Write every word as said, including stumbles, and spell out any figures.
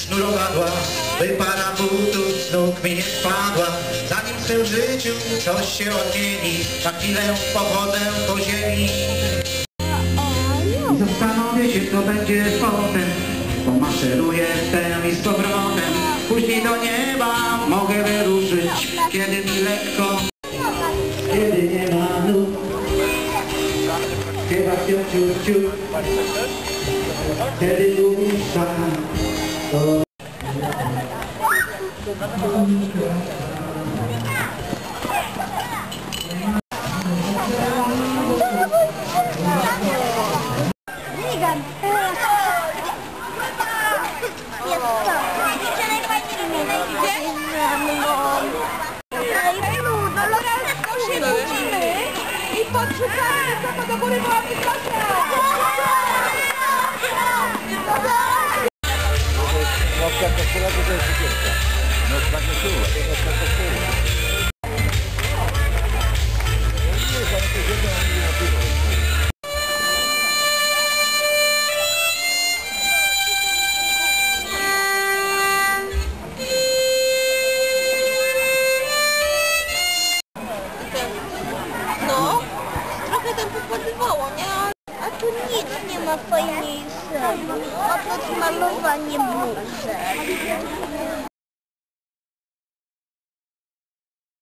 sznurowadła, by para butów z nóg mi nie spadła. Zanim w tym życiu coś się odmieni, na chwilę pochodzę po ziemi. I zastanowię się, co będzie potem, pomaszeruję wtem i z powrotem. Później do nieba mogę wyruszyć, kiedy mi lekko, kiedy nie ma nóg. Śpiewa się ciu, ciu, kiedy lubisz sam, to... I podszukamy, co to do góry była wysoka! Nocka koszula to jest cukierka. Nocka koszula, to nocka koszula. Nie, za to jeden, a nie na piwo. No, trochę tam popłatywało, nie? A tu nic nie ma fajniejszego, oprócz malowania burzek.